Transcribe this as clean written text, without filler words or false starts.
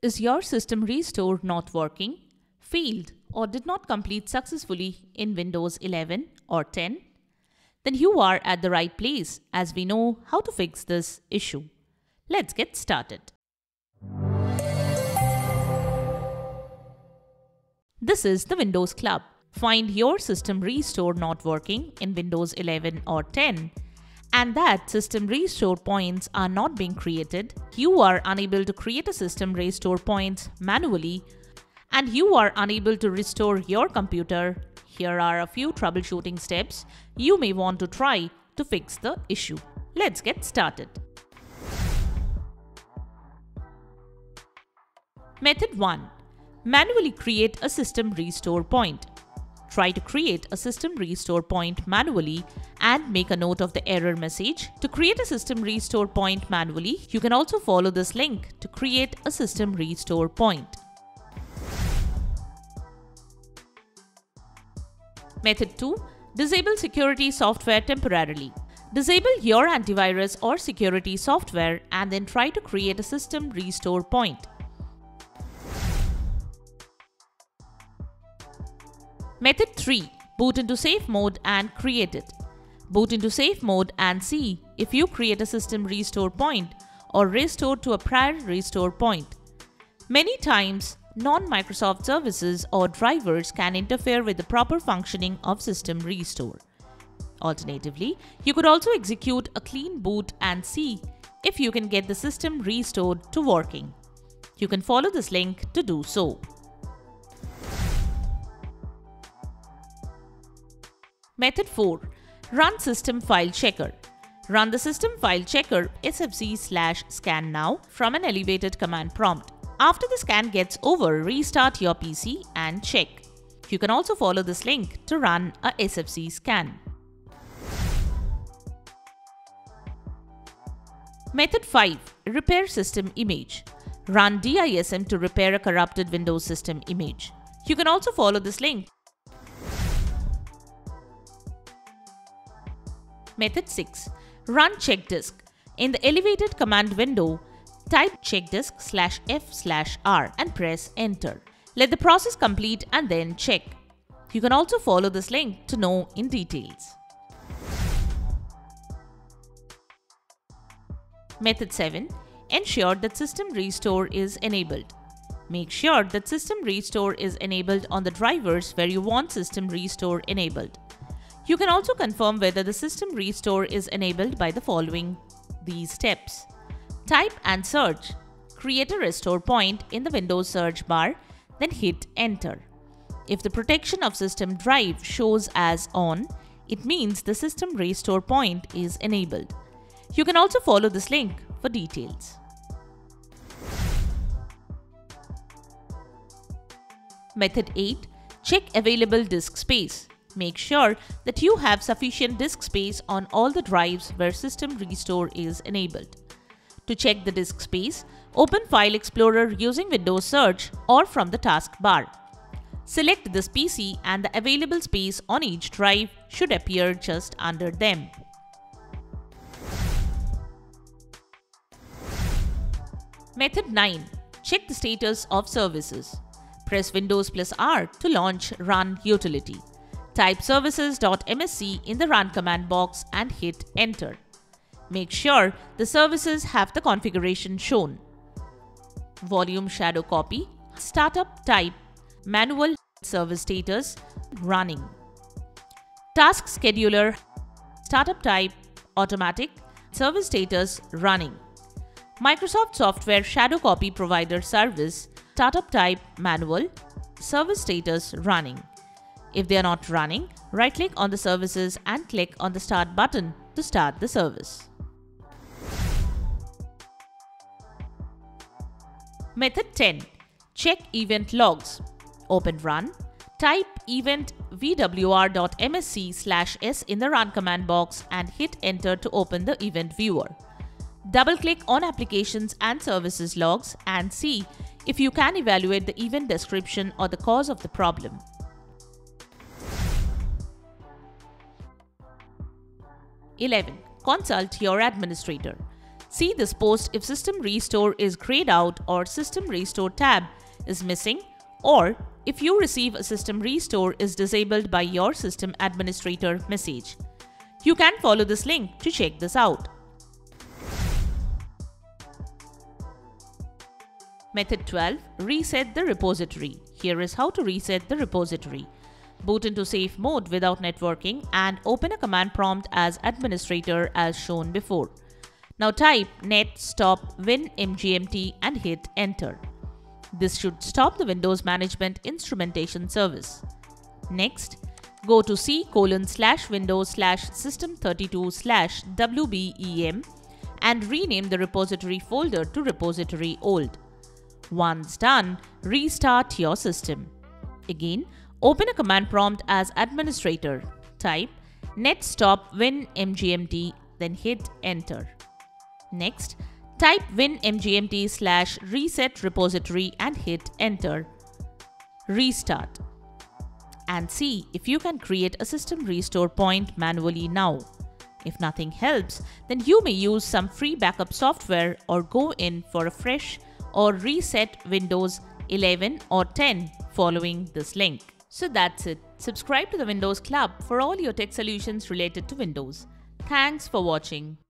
Is your system restore not working, failed, or did not complete successfully in Windows 11 or 10? Then you are at the right place, as we know how to fix this issue. Let's get started. This is the Windows Club. Find your system restore not working in Windows 11 or 10 and that system restore points are not being created, you are unable to create a system restore points manually, and you are unable to restore your computer. Here are a few troubleshooting steps you may want to try to fix the issue. Let's get started. Method 1. Manually create a system restore point. Try to create a system restore point manually and make a note of the error message. To create a system restore point manually, you can also follow this link to create a system restore point. Method 2. Disable security software temporarily. Disable your antivirus or security software and then try to create a system restore point. Method 3. Boot into safe mode and create it. Boot into safe mode and see if you create a system restore point or restore to a prior restore point. Many times, non-Microsoft services or drivers can interfere with the proper functioning of system restore. Alternatively, you could also execute a clean boot and see if you can get the system restored to working. You can follow this link to do so. Method 4. Run System File Checker. Run the System File Checker sfc/scan now from an elevated command prompt. After the scan gets over, restart your PC and check. You can also follow this link to run a SFC scan. Method 5. Repair System Image. Run DISM to repair a corrupted Windows system image. You can also follow this link. Method 6. Run ChkDsk. In the elevated command window, type ChkDsk/f/r and press enter. Let the process complete and then check. You can also follow this link to know in details. Method 7. Ensure that system restore is enabled. Make sure that system restore is enabled on the drivers where you want system restore enabled. You can also confirm whether the system restore is enabled by the following these steps. Type and search. Create a restore point in the Windows search bar, then hit enter. If the protection of system drive shows as on, it means the system restore point is enabled. You can also follow this link for details. Method 8. Check available disk space. Make sure that you have sufficient disk space on all the drives where system restore is enabled. To check the disk space, open File Explorer using Windows Search or from the taskbar. Select this PC and the available space on each drive should appear just under them. Method 9. Check the status of services. Press Windows +R to launch Run Utility. Type services.msc in the run command box and hit enter. Make sure the services have the configuration shown. Volume shadow copy, startup type, manual, service status, running. Task scheduler, startup type, automatic, service status, running. Microsoft Software shadow copy provider service, startup type, manual, service status, running. If they are not running, right-click on the services and click on the Start button to start the service. Method 10. Check event logs. Open Run. Type event vwr.msc/s in the Run command box and hit enter to open the event viewer. Double-click on Applications and Services logs and see if you can evaluate the event description or the cause of the problem. Consult your administrator. See this post if System Restore is grayed out or System Restore tab is missing, or if you receive a System Restore is disabled by your system administrator message. You can follow this link to check this out. Method 12. Reset the repository. Here is how to reset the repository. Boot into safe mode without networking and open a command prompt as administrator as shown before. Now type net stop winmgmt and hit enter. This should stop the Windows Management Instrumentation Service. Next, go to c:/windows/system32/wbem and rename the repository folder to repository old. Once done, restart your system. Again, open a command prompt as administrator. Type net stop winmgmt, then hit enter. Next, type winmgmt/reset repository and hit enter. Restart. And see if you can create a system restore point manually now. If nothing helps, then you may use some free backup software or go in for a fresh or reset Windows 11 or 10 following this link. So that's it. Subscribe to the Windows Club for all your tech solutions related to Windows. Thanks for watching.